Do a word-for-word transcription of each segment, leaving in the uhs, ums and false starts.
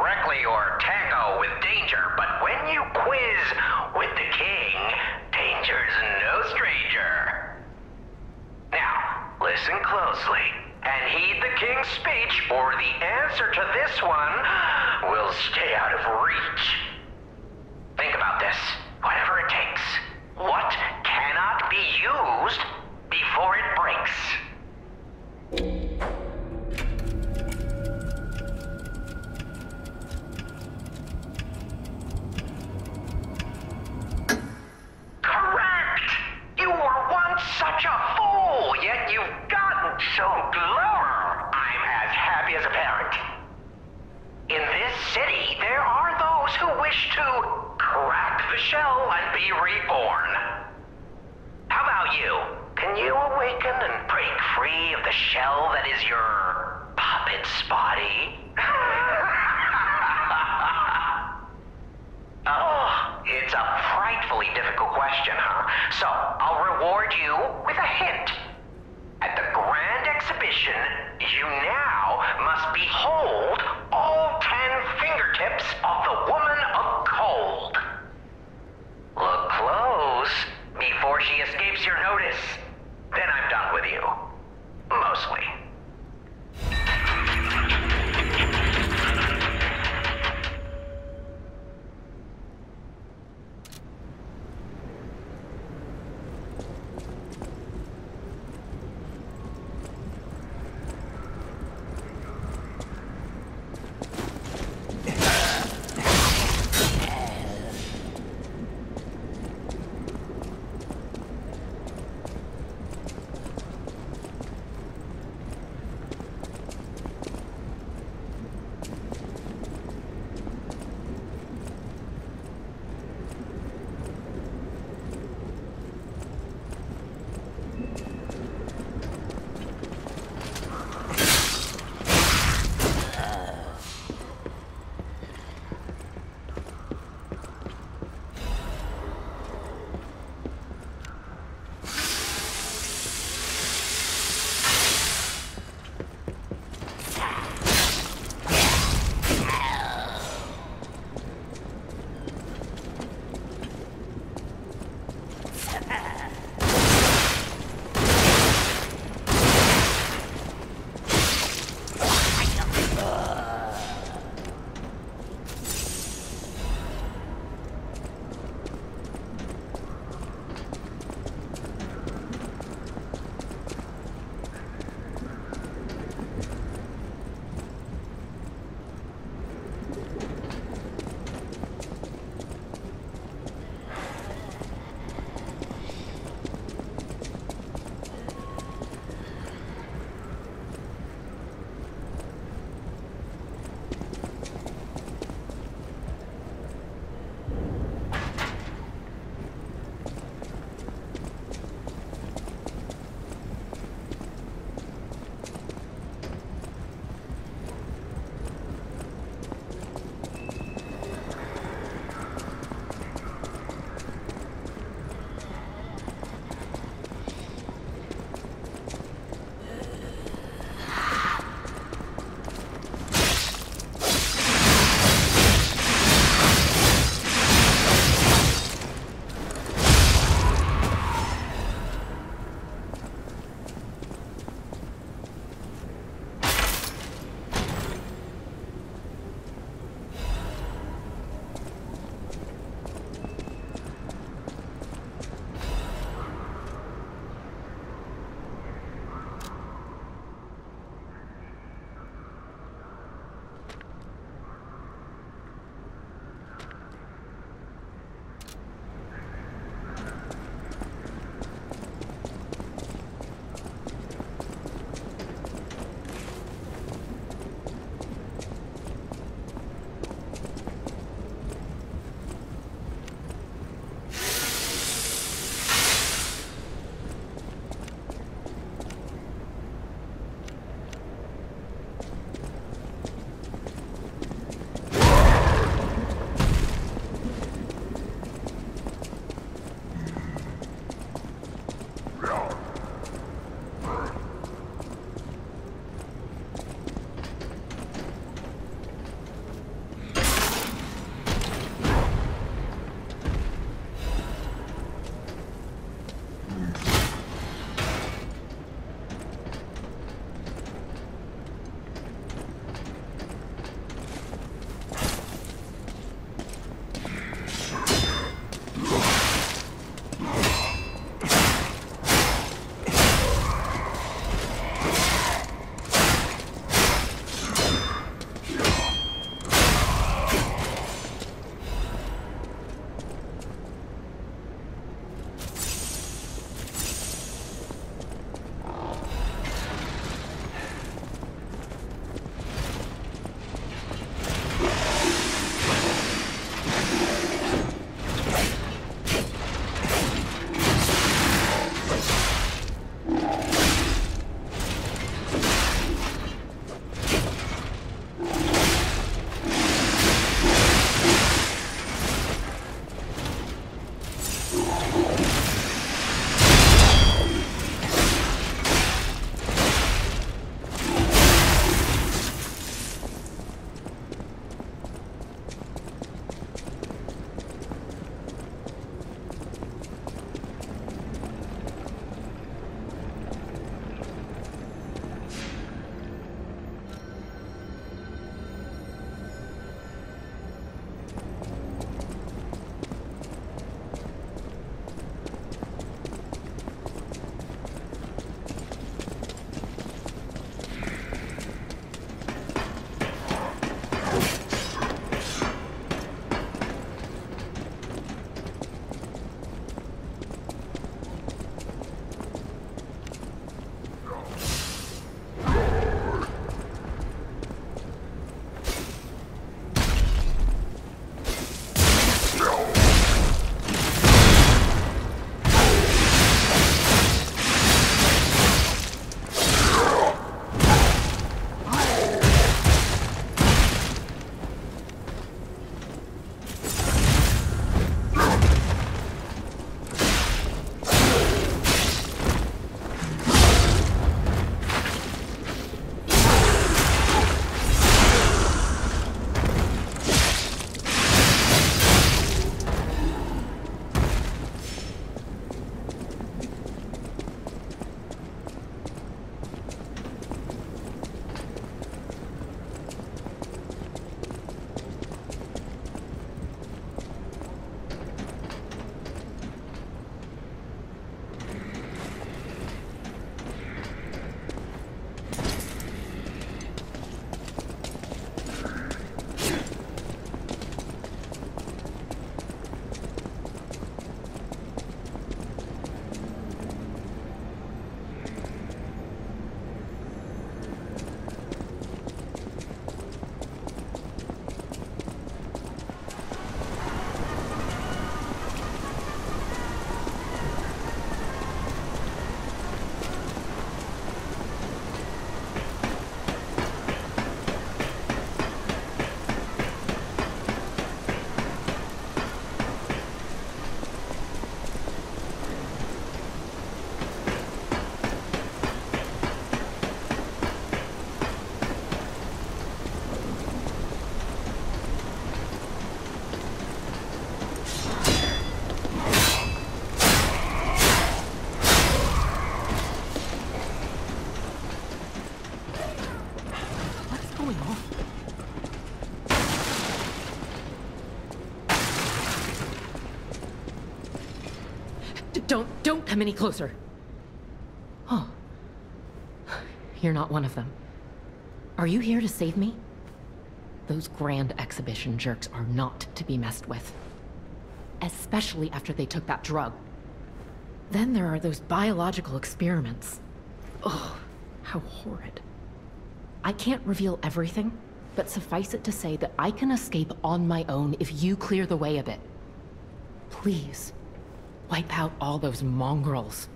correctly or tango with danger, but when you quiz with the king, danger's no stranger. Now, listen closely and heed the king's speech, or the answer to this one will stay out of reach. Think about this, whatever it takes. What cannot be used before it breaks? Correct! You were once such a fool, yet you've gotten so clever. I'm as happy as a parent. In this city, there are those who wish to crack the shell and be reborn. How about you? Can you awaken and break free of the shell that is your puppet's body? Oh, it's a frightfully difficult question, huh? So, I'll reward you with a hint. At the grand exhibition, you now must behold all ten fingertips of the woman of cold. Look close before she escapes your notice. Then I'm done with you. Mostly. don't, don't come any closer. Oh. You're not one of them. Are you here to save me? Those grand exhibition jerks are not to be messed with. Especially after they took that drug. Then there are those biological experiments. Oh, how horrid. I can't reveal everything, but suffice it to say that I can escape on my own if you clear the way a bit. Please, wipe out all those mongrels.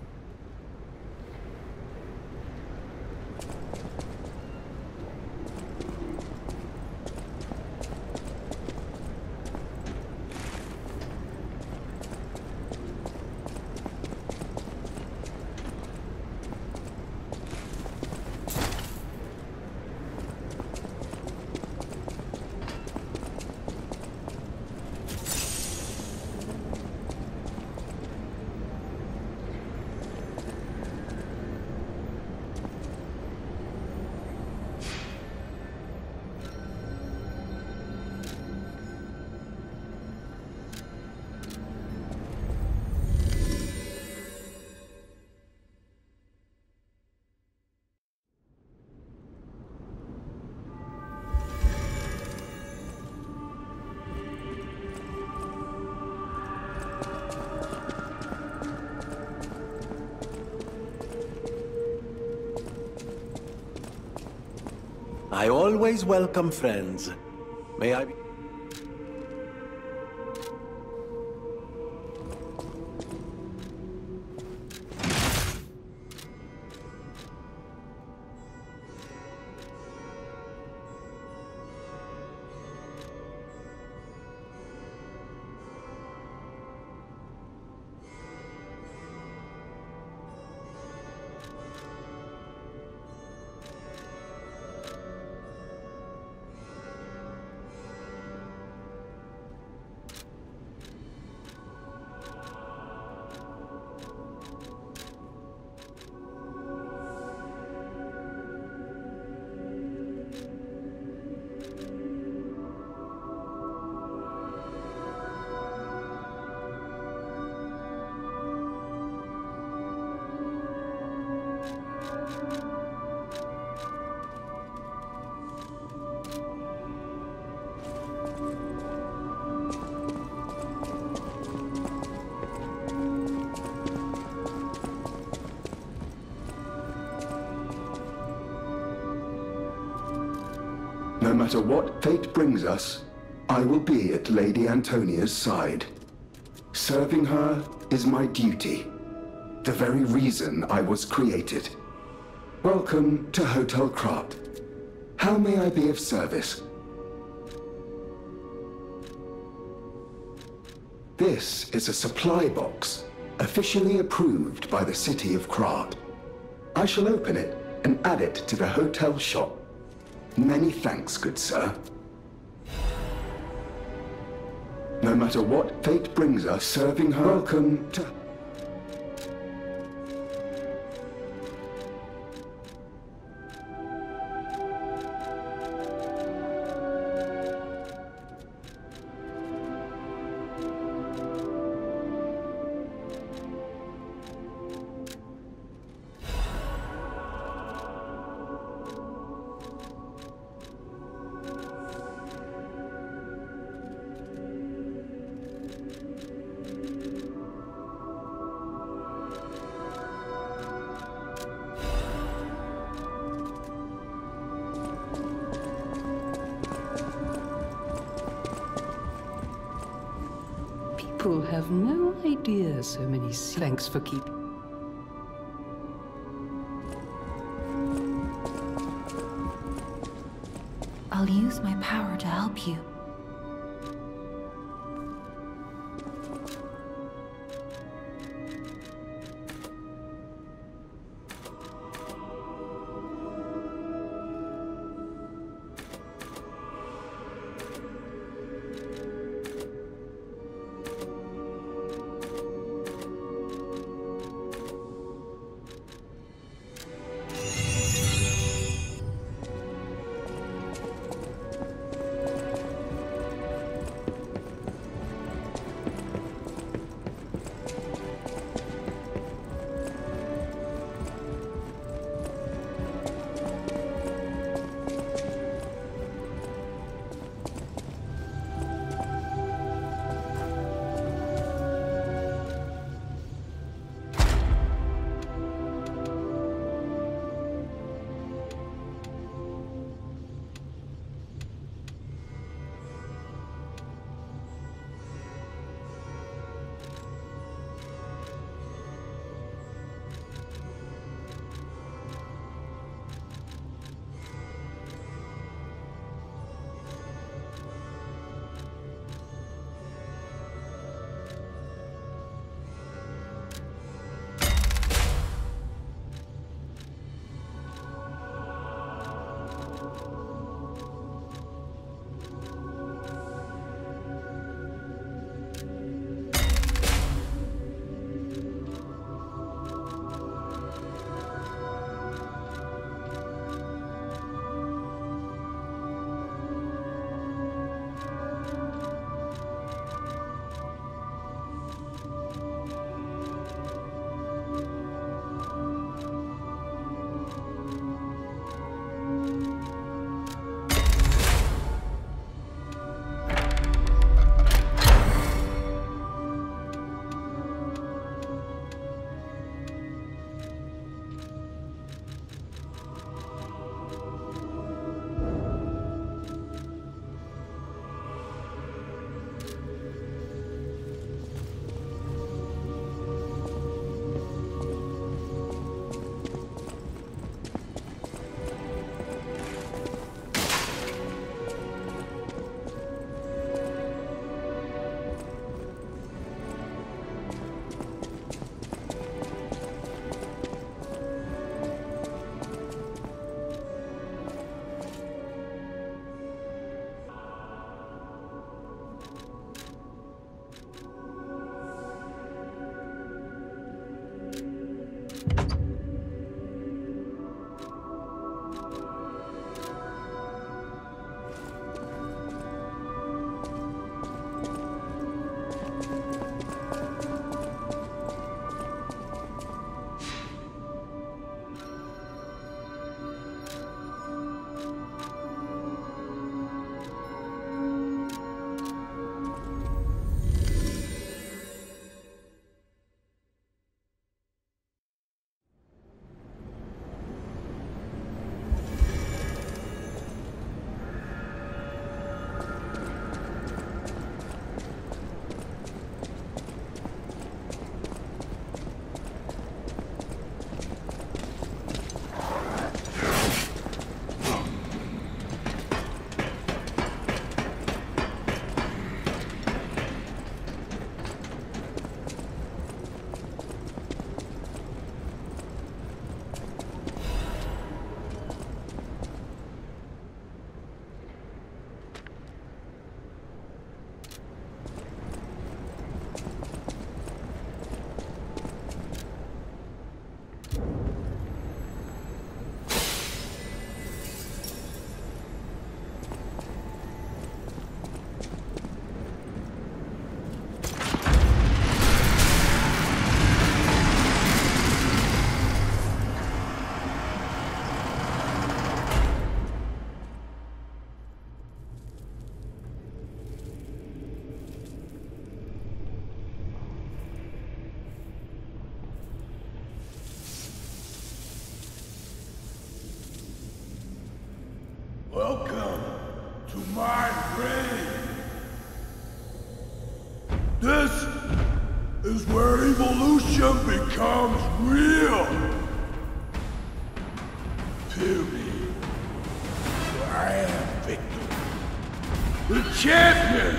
I always welcome friends. May I be... No matter what fate brings us, I will be at Lady Antonia's side. Serving her is my duty, the very reason I was created. Welcome to Hotel Krat. How may I be of service? This is a supply box, officially approved by the city of Krat. I shall open it and add it to the hotel shop. Many thanks, good sir. No matter what fate brings us, serving her. Welcome to... People have no idea so many... Thanks for keeping... I'll use my power to help you. Welcome to my reign. This is where evolution becomes real. Feel me. I am Victor, the champion.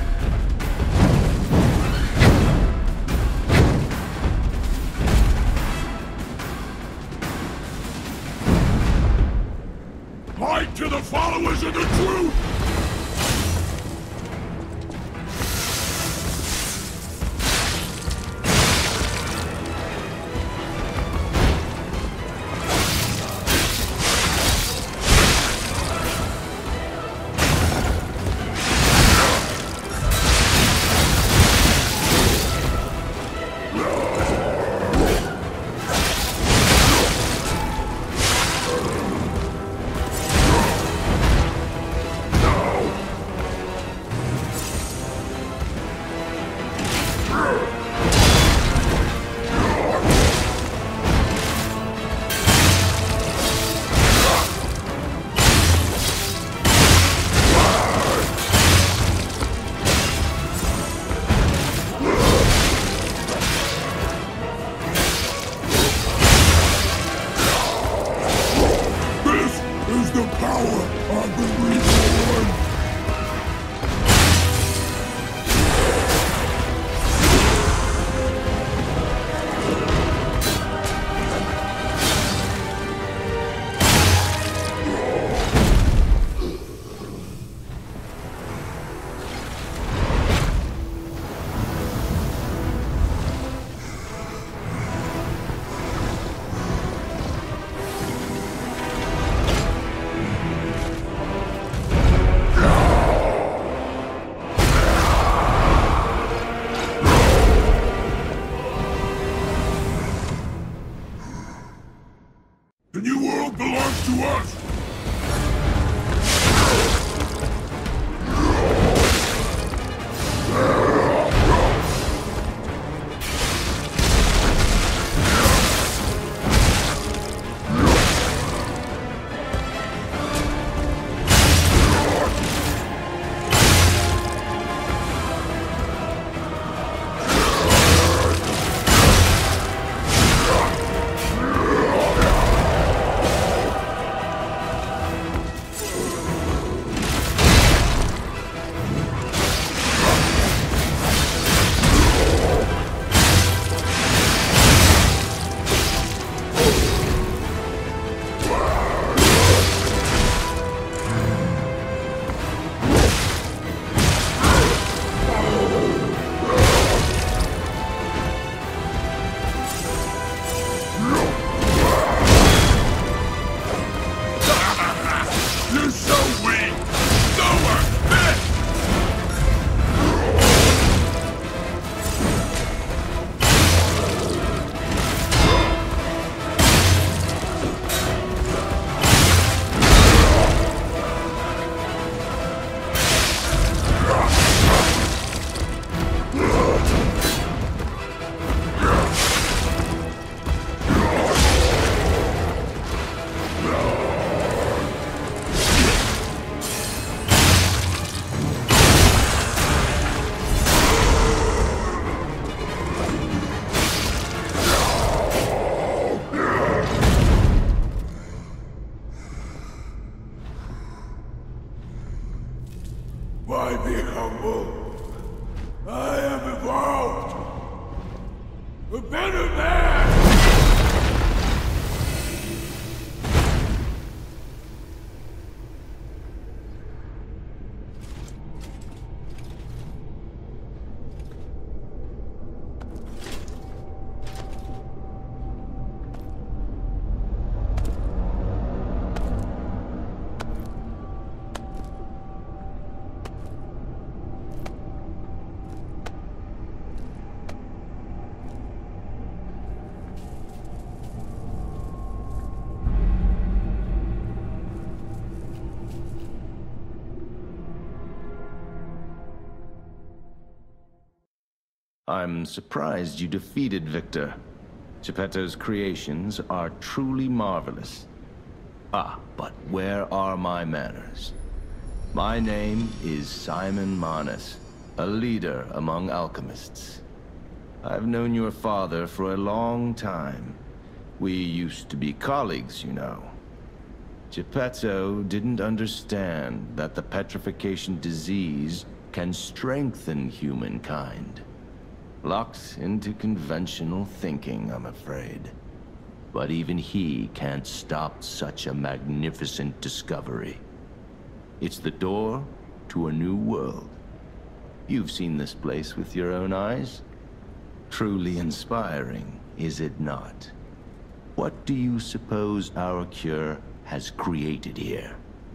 Light to the followers of the truth! The new world belongs to us! Why be humble? I am evolved! A better man! I'm surprised you defeated Victor. Geppetto's creations are truly marvelous. Ah, but where are my manners? My name is Simon Manus, a leader among alchemists. I've known your father for a long time. We used to be colleagues, you know. Geppetto didn't understand that the petrification disease can strengthen humankind. Locked into conventional thinking, I'm afraid. But even he can't stop such a magnificent discovery. It's the door to a new world. You've seen this place with your own eyes. Truly inspiring, is it not? What do you suppose our cure has created here?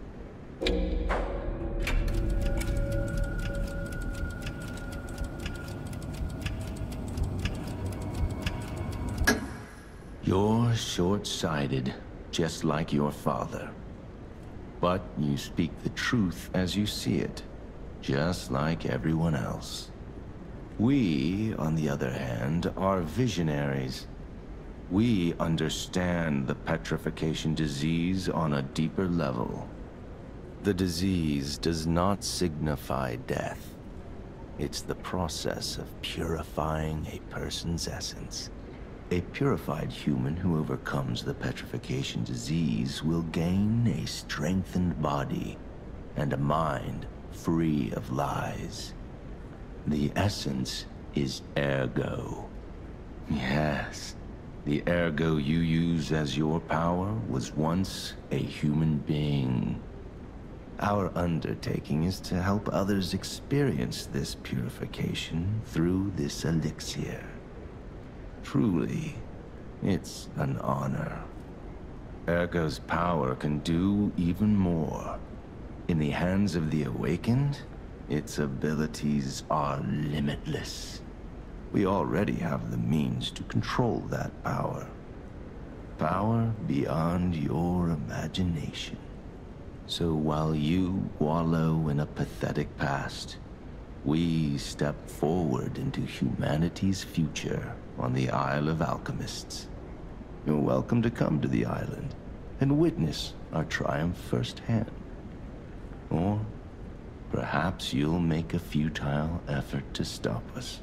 You're short-sighted, just like your father. But you speak the truth as you see it, just like everyone else. We, on the other hand, are visionaries. We understand the petrification disease on a deeper level. The disease does not signify death. It's the process of purifying a person's essence. A purified human who overcomes the petrification disease will gain a strengthened body and a mind free of lies. The essence is ergo. Yes, the ergo you use as your power was once a human being. Our undertaking is to help others experience this purification through this elixir. Truly, it's an honor. Ergo's power can do even more. In the hands of the awakened, its abilities are limitless. We already have the means to control that power. Power beyond your imagination. So while you wallow in a pathetic past, we step forward into humanity's future on the Isle of Alchemists. You're welcome to come to the island and witness our triumph firsthand. Or perhaps you'll make a futile effort to stop us.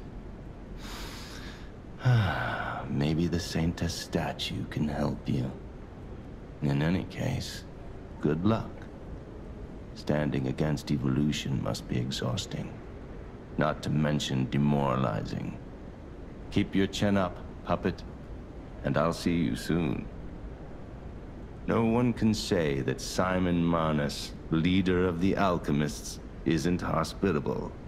Maybe the Saintess statue can help you. In any case, good luck. Standing against evolution must be exhausting, not to mention demoralizing. Keep your chin up, puppet, and I'll see you soon. No one can say that Simon Manus, leader of the alchemists, isn't hospitable.